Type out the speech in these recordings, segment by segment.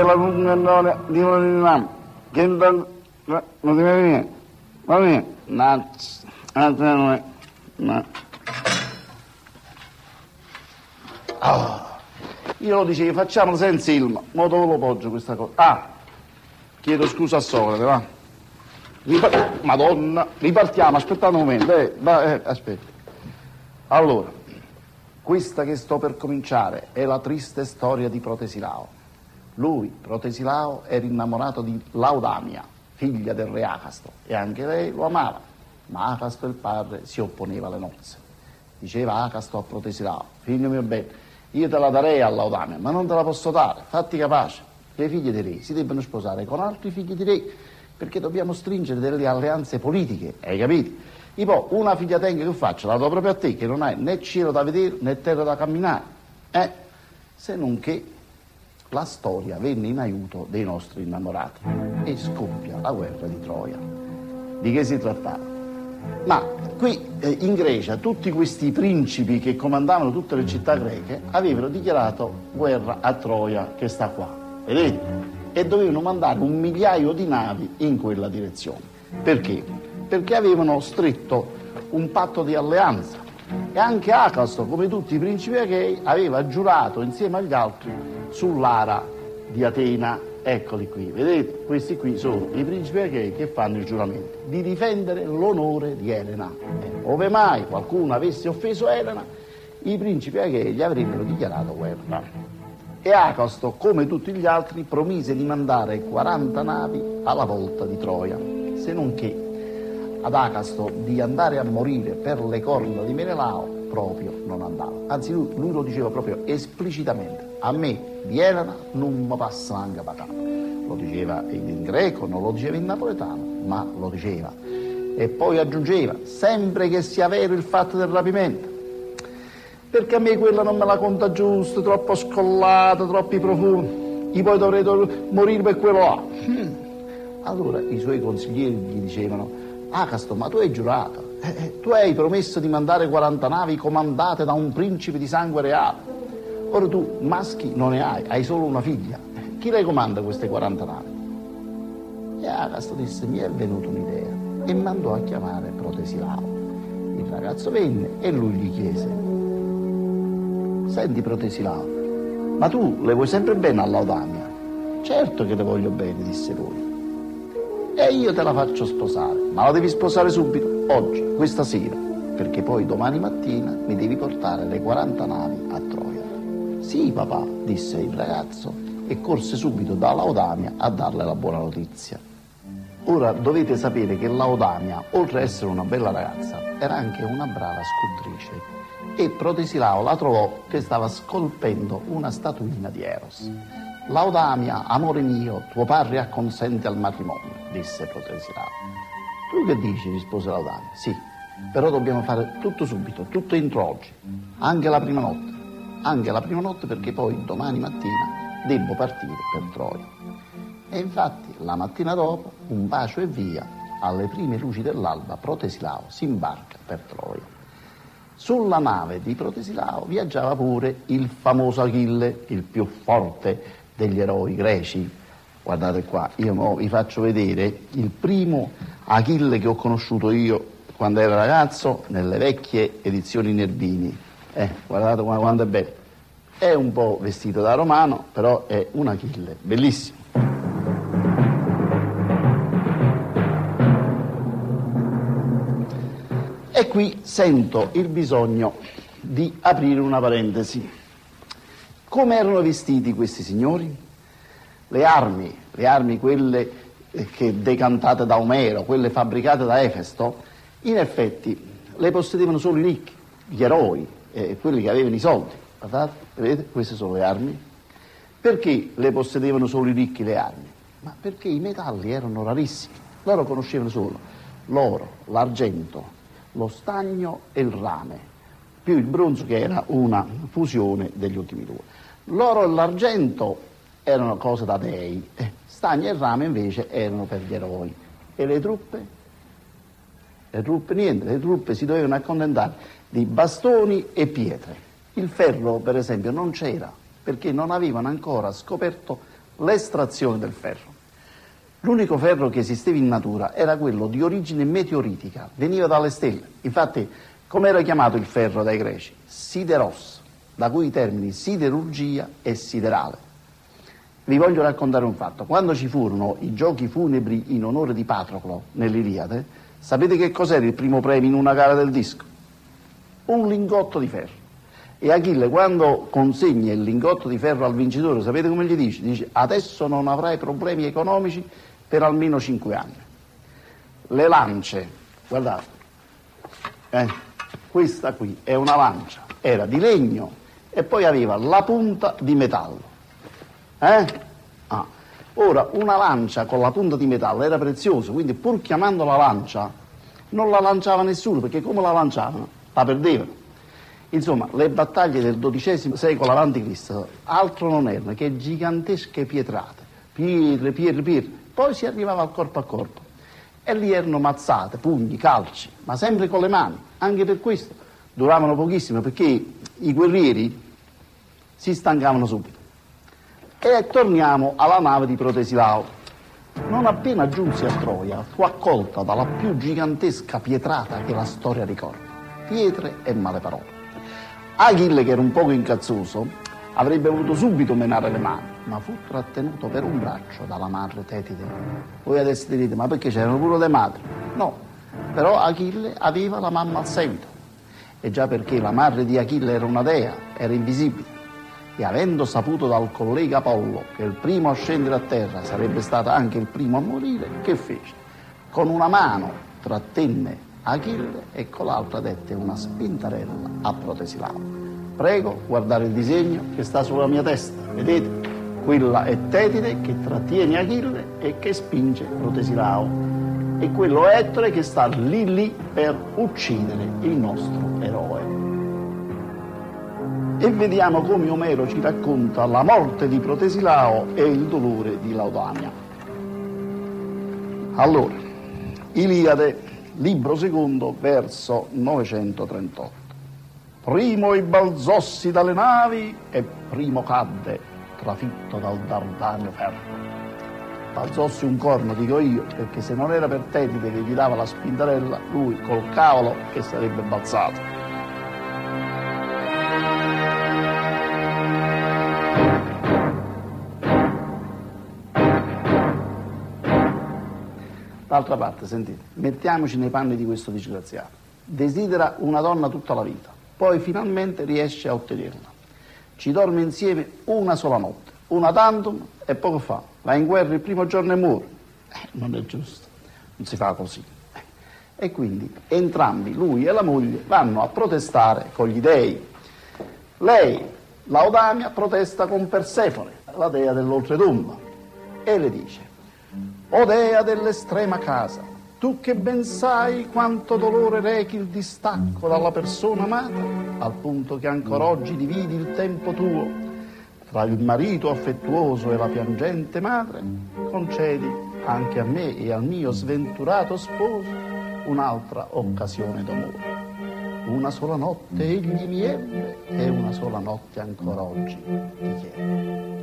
la lunga notte di Lorinam, che non ti viene, va bene, no. Io lo dicevo, facciamolo senza Ilma, ma dove lo poggio questa cosa? Chiedo scusa a Socrate, va. Madonna, ripartiamo, aspettate un momento, aspetta. Allora, questa che sto per cominciare è la triste storia di Protesilao. Lui, Protesilao, era innamorato di Laodamia, figlia del re Acasto, e anche lei lo amava, ma Acasto il padre si opponeva alle nozze. Diceva Acasto a Protesilao: figlio mio bello, io te la darei a Laodamia, ma non te la posso dare, fatti capace. Le figlie di re si debbono sposare con altri figli di re, perché dobbiamo stringere delle alleanze politiche, hai capito? E poi una figlia tenga, che faccio? La do proprio a te, che non hai né cielo da vedere né terra da camminare. Se non che la storia venne in aiuto dei nostri innamorati e scoppia la guerra di Troia. Di che si trattava? Ma qui in Grecia tutti questi principi che comandavano tutte le città greche avevano dichiarato guerra a Troia, che sta qua, vedete? E dovevano mandare 1 migliaio di navi in quella direzione. Perché? Perché avevano stretto un patto di alleanza, e anche Acasto, come tutti i principi achei, aveva giurato insieme agli altri sull'ara di Atena. Eccoli qui, vedete? Questi qui sono i principi achei che fanno il giuramento di difendere l'onore di Elena. Ove mai qualcuno avesse offeso Elena, i principi achei gli avrebbero dichiarato guerra. E Acasto, come tutti gli altri, promise di mandare 40 navi alla volta di Troia, se non che ad Acasto di andare a morire per le corna di Menelao proprio non andava. Anzi, lui lo diceva proprio esplicitamente: a me di Elena non mi passa neanche patata. Lo diceva in greco, non lo diceva in napoletano, ma lo diceva. E poi aggiungeva: sempre che sia vero il fatto del rapimento, perché a me quella non me la conta giusto, troppo scollata, troppi profumi, e poi dovrei morire per quello là. Allora i suoi consiglieri gli dicevano: Acasto, ma tu hai giurato, tu hai promesso di mandare 40 navi comandate da un principe di sangue reale. Ora tu maschi non ne hai solo una figlia. Chi le comanda queste 40 navi? E Acasto disse: mi è venuta un'idea, e mandò a chiamare Protesilao. Il ragazzo venne e lui gli chiese: senti Protesilao, ma tu le vuoi sempre bene a Laodamia? Certo che le voglio bene, disse lui. E io te la faccio sposare, ma la devi sposare subito, oggi, questa sera, perché poi domani mattina mi devi portare le 40 navi a Troia. Sì, papà, disse il ragazzo, e corse subito da Laodamia a darle la buona notizia. Ora dovete sapere che Laodamia, oltre ad essere una bella ragazza, era anche una brava scultrice, e Protesilao la trovò che stava scolpendo una statuina di Eros. Laodamia, amore mio, tuo padre acconsente al matrimonio, disse Protesilao. Tu che dici? Rispose Laodamia. Sì, però dobbiamo fare tutto subito, tutto entro oggi, anche la prima notte, perché poi domani mattina devo partire per Troia. E infatti la mattina dopo, un bacio e via, alle prime luci dell'alba Protesilao si imbarca per Troia. Sulla nave di Protesilao viaggiava pure il famoso Achille, il più forte degli eroi greci. Guardate qua, io vi faccio vedere il primo Achille che ho conosciuto io quando ero ragazzo nelle vecchie edizioni Nervini. Guardate quanto è bello. È un po' vestito da romano, però è un Achille bellissimo. E qui sento il bisogno di aprire una parentesi. Come erano vestiti questi signori? Le armi quelle che decantate da Omero, quelle fabbricate da Efesto, in effetti le possedevano solo i ricchi, gli eroi, quelli che avevano i soldi. Guardate, vedete? Queste sono le armi. Perché le possedevano solo i ricchi le armi? Ma perché i metalli erano rarissimi. Loro conoscevano solo l'oro, l'argento, lo stagno e il rame, più il bronzo, che era una fusione degli ultimi due. L'oro e l'argento erano cose da dei, stagno e rame invece erano per gli eroi. E le truppe? Le truppe niente, le truppe si dovevano accontentare di bastoni e pietre. Il ferro, per esempio, non c'era, perché non avevano ancora scoperto l'estrazione del ferro. L'unico ferro che esisteva in natura era quello di origine meteoritica, veniva dalle stelle. Infatti, come era chiamato il ferro dai greci? Sideros, da cui i termini siderurgia e siderale. Vi voglio raccontare un fatto. Quando ci furono i giochi funebri in onore di Patroclo nell'Iliade, sapete che cos'era il primo premio in una gara del disco? Un lingotto di ferro. E Achille, quando consegna il lingotto di ferro al vincitore, sapete come gli dice? Dice: adesso non avrai problemi economici per almeno 5 anni. Le lance, guardate, questa qui è una lancia, era di legno e poi aveva la punta di metallo. Ora, una lancia con la punta di metallo era preziosa, quindi pur chiamandola lancia non la lanciava nessuno, perché come la lanciavano? La perdevano. Insomma, le battaglie del XII secolo a.C. altro non erano che gigantesche pietrate, pietre, poi si arrivava al corpo a corpo e lì erano mazzate, pugni, calci, ma sempre con le mani. Anche per questo duravano pochissimo, perché i guerrieri si stancavano subito. E torniamo alla nave di Protesilao. Non appena giunse a Troia, fu accolta dalla più gigantesca pietrata che la storia ricorda. Pietre e male parole. Achille, che era un poco incazzoso, avrebbe voluto subito menare le mani, ma fu trattenuto per un braccio dalla madre Tetide. Voi adesso direte: ma perché c'erano pure le madri? No, però Achille aveva la mamma al seguito. E già perché la madre di Achille era una dea, era invisibile. E avendo saputo dal collega Apollo che il primo a scendere a terra sarebbe stato anche il primo a morire, che fece? Con una mano trattenne Achille e con l'altra dette una spintarella a Protesilao. Prego, guardare il disegno che sta sulla mia testa, vedete? Quella è Tetide che trattiene Achille e che spinge Protesilao, e quello è Ettore che sta lì per uccidere il nostro eroe. E vediamo come Omero ci racconta la morte di Protesilao e il dolore di Laodamia. Allora, Iliade, libro secondo, verso 938. Primo balzossi dalle navi e primo cadde, trafitto dal Dardanio ferro. Balzossi un corno, dico io, perché se non era per Tetide che gli dava la spintarella, lui col cavolo che sarebbe balzato. D'altra parte, sentite, mettiamoci nei panni di questo disgraziato. Desidera una donna tutta la vita, poi finalmente riesce a ottenerla. Ci dorme insieme una sola notte, una tantum, e poco fa va in guerra il primo giorno e muore. Non è giusto, non si fa così. E quindi entrambi, lui e la moglie, vanno a protestare con gli dei. Lei, Laodamia, protesta con Persefone, la dea dell'oltretomba, e le dice: o dea dell'estrema casa, tu che ben sai quanto dolore rechi il distacco dalla persona amata, al punto che ancora oggi dividi il tempo tuo tra il marito affettuoso e la piangente madre, concedi anche a me e al mio sventurato sposo un'altra occasione d'amore. Una sola notte egli mi ebbe e una sola notte ancora oggi ti chiedo.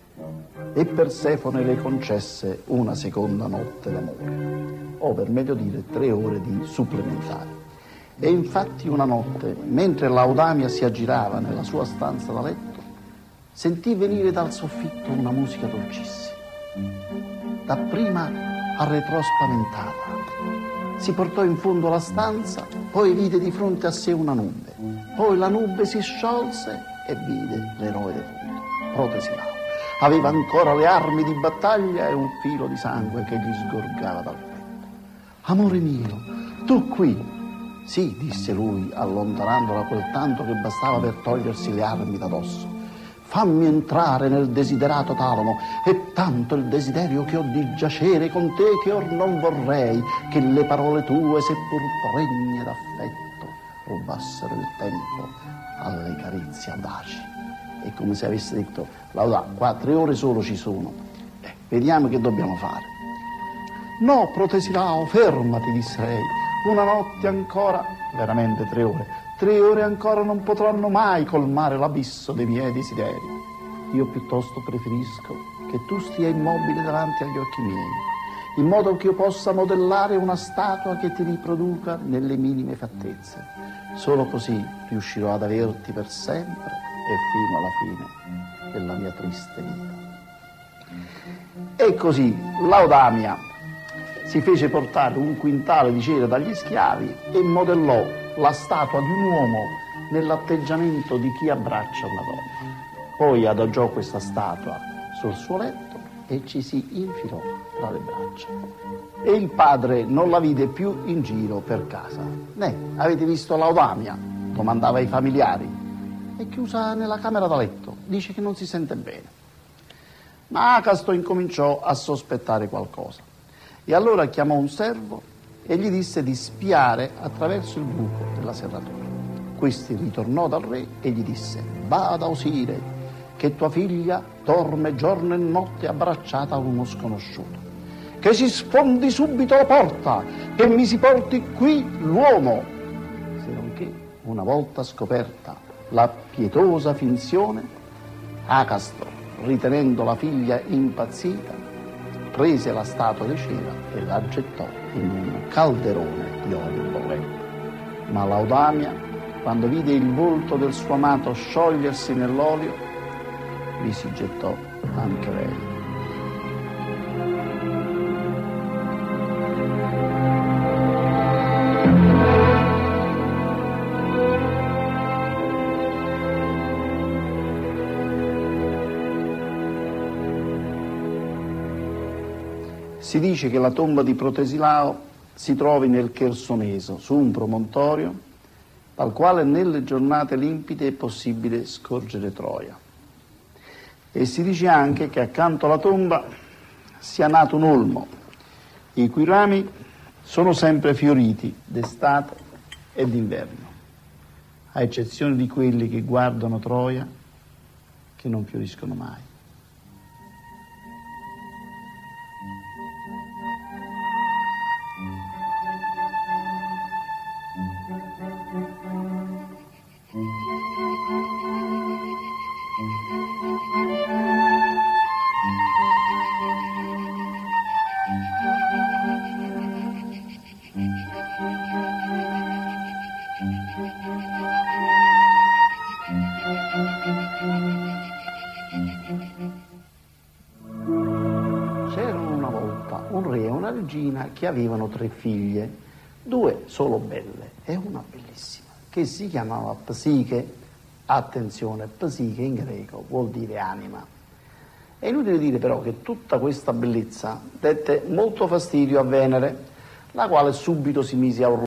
E Persefone le concesse una seconda notte d'amore, o per meglio dire 3 ore di supplementari. E infatti una notte, mentre Laodamia si aggirava nella sua stanza da letto, sentì venire dal soffitto una musica dolcissima. Dapprima arretrò spaventata, si portò in fondo alla stanza, poi vide di fronte a sé una nube, poi la nube si sciolse e vide l'eroe defunto, Protesilao. Aveva ancora le armi di battaglia e un filo di sangue che gli sgorgava dal petto. Amore mio, tu qui? Sì, disse lui, allontanandola quel tanto che bastava per togliersi le armi da dosso. Fammi entrare nel desiderato talamo, è tanto il desiderio che ho di giacere con te che or non vorrei che le parole tue, seppur pregne d'affetto, rubassero il tempo alle carizie audaci. È come se avesse detto: Laodà, qua 3 ore solo ci sono, vediamo che dobbiamo fare. No, Protesilao, fermati, disse lei, una notte ancora, veramente 3 ore, 3 ore ancora non potranno mai colmare l'abisso dei miei desideri. io piuttosto preferisco che tu stia immobile davanti agli occhi miei, in modo che io possa modellare una statua che ti riproduca nelle minime fattezze. Solo così riuscirò ad averti per sempre e fino alla fine della mia triste vita. E così Laodamia si fece portare un quintale di cera dagli schiavi e modellò la statua di un uomo nell'atteggiamento di chi abbraccia una donna. Poi adagiò questa statua sul suo letto e ci si infilò tra le braccia. E il padre non la vide più in giro per casa. Avete visto Laodamia? Domandava ai familiari. È chiusa nella camera da letto, dice che non si sente bene. Ma Acasto incominciò a sospettare qualcosa e allora chiamò un servo e gli disse di spiare attraverso il buco della serratura. Questi ritornò dal re e gli disse: vada, Osire, che tua figlia dorme giorno e notte abbracciata a uno sconosciuto. Che si sfondi subito la porta, che mi si porti qui l'uomo. Se non che, una volta scoperta la pietosa finzione, Acasto, ritenendo la figlia impazzita, prese la statua di cera e la gettò in un calderone di olio bollente. Ma Laodamia, quando vide il volto del suo amato sciogliersi nell'olio, vi si gettò anche lei. Si dice che la tomba di Protesilao si trovi nel Chersoneso, su un promontorio dal quale nelle giornate limpide è possibile scorgere Troia. E si dice anche che accanto alla tomba sia nato un olmo, i cui rami sono sempre fioriti d'estate e d'inverno, a eccezione di quelli che guardano Troia, che non fioriscono mai. C'erano una volta un re e una regina che avevano 3 figlie, 2 solo belle e una bellissima, che si chiamava Psiche. Attenzione, Psiche in greco vuol dire anima. È inutile dire però che tutta questa bellezza dette molto fastidio a Venere, la quale subito si mise a urlare